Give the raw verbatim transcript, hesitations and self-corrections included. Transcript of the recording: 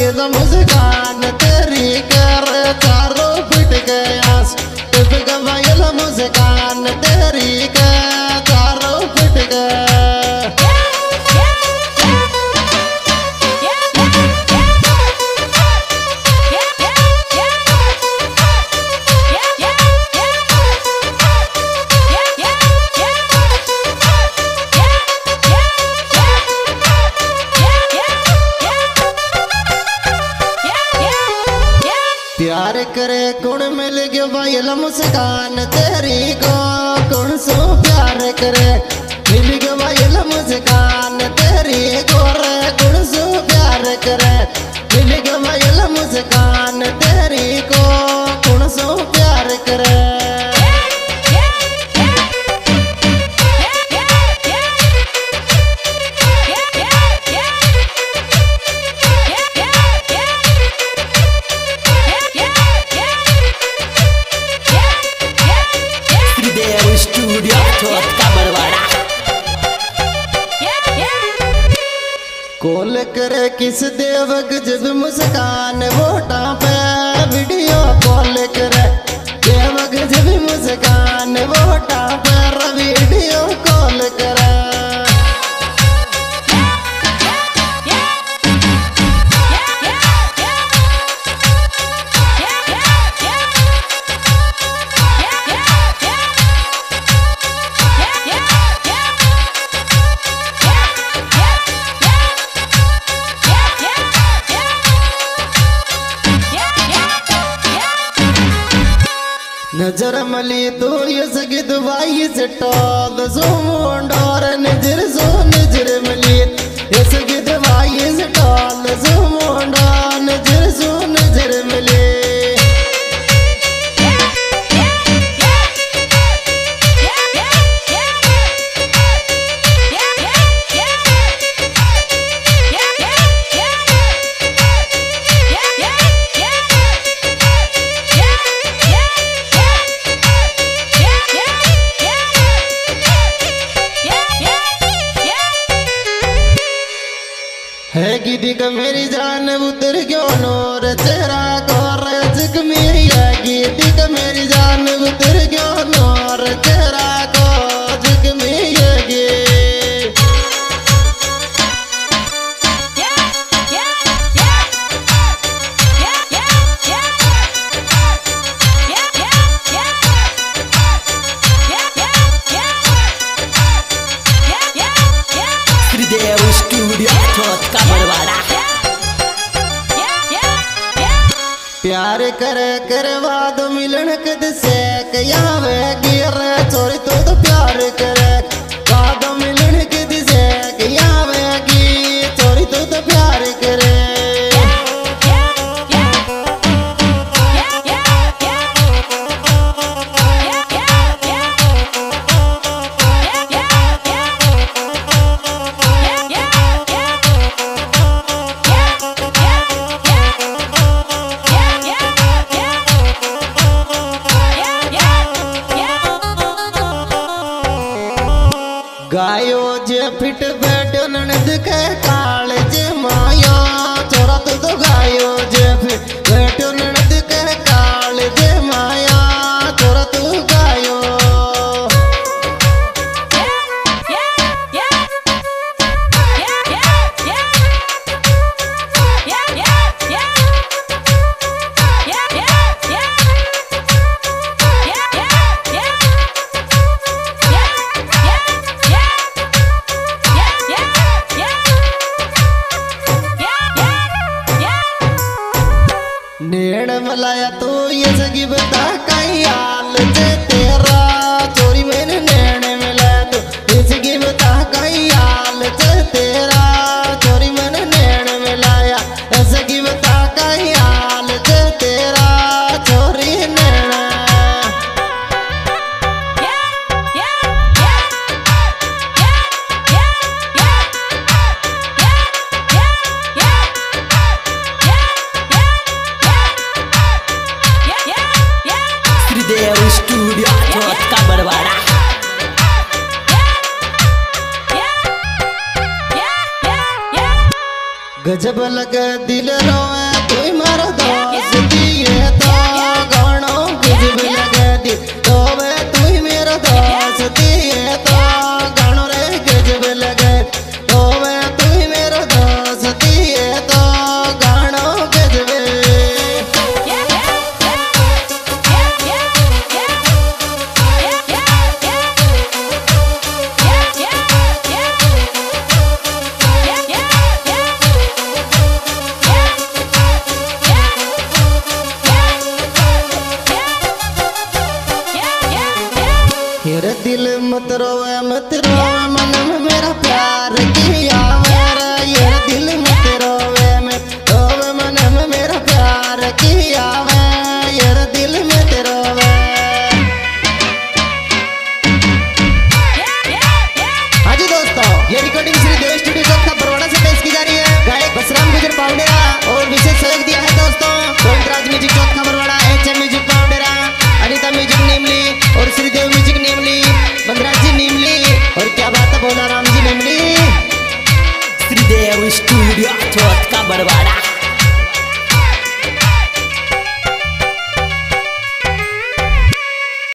ये मुस्कान तेरी कर चारों पिट गया टिप गवायल मुस्कान तेरी का चारों पिट गया। प्यार करे गुण मिल गयो वायल मुस्कान तेरी को कौन सो प्यार करे मिल गयो वायल मुस्कान तेरी को रे कौन सो प्यार करे मिल गयो वायल मुस्कान तेरी को कौन सो प्यार करे। कॉल करे किस देवक जब मुस्कान वोटा पे वीडियो कॉल करे देवक जब मुस्कान वोटा पर वीडियो कॉल करे। नजर मली तो ये सगी दवाई से टॉल सो मुंडोर नजर सो नजर मली ये सगी दवाई से टॉल सो मुंडोर नजर सो नजर मली। है गिदी का मेरी जान उतर क्यों नोर तेरा गोर जिक मेरी है गिदी का मेरी जान उतर क्यों नोर तेरा को जिक मेरी है। प्यार करे करवा दो मिलन कद से कया वे गिर चोरी तो तो प्यार करे वादो मिलन कद से कया वे गी चोरी तो तो प्यार करे। गायो जे फिट बैठो ननद के काल जे माया चोरा तो तो गायो जे फिट बैठो ननद के काल जे माया चोरा तो गायो। नेड़ मलाया तो ये सगी बता कई हाल जे तेरा चोरी मैंने नेड़ मिलाया तो ये सगी बता कई हाल जे तेरा चोरी मैंने नेड़ मिलाया ये सगी बता कई हाल जे तेरा चोरी नेड़। स्टूडियो का बरवाड़ा गजब लगे दिल रोए तू मारो दोस्ती ये तो गानो गजब लगे दी तो वे तू मेरा दोस्ती ये तो गानो रे गजब लगे तो वे तू मेरा दोस्ती ये तो गानो गजब। मेरे दिल मत रोवे मत रोवे मन में मेरा प्यार किया मेरा ये दिल मत रोवे मत रोवे मन में मेरा प्यार किया मैं ये दिल मत रोवे। हाँ जी दोस्तों, ये रिकॉर्डिंग श्री देव स्टूडियो चौथा बरवाड़ा से पेश की जा रही है। गायक बसराम गुजर पाउडेरा और विशेष सहयोग दिया है दोस्तों Govindraj music Chautha Barwada, H M music Paudera, Anita music Neemli और श्रीदेव म्यूजिक नीमली, बंदराज जी नीमली और क्या बात है भोला राम जी नीमली। श्रीदेव स्टूडियो चौथा बरवाड़ा।